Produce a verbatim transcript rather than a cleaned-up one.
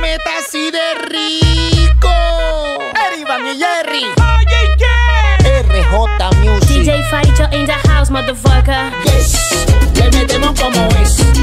meta así de rico. Erivan y Jerry. Oye, ¿qué? R J Music. D J Faricho in the house, motherfucker. Yes, le metemos como es.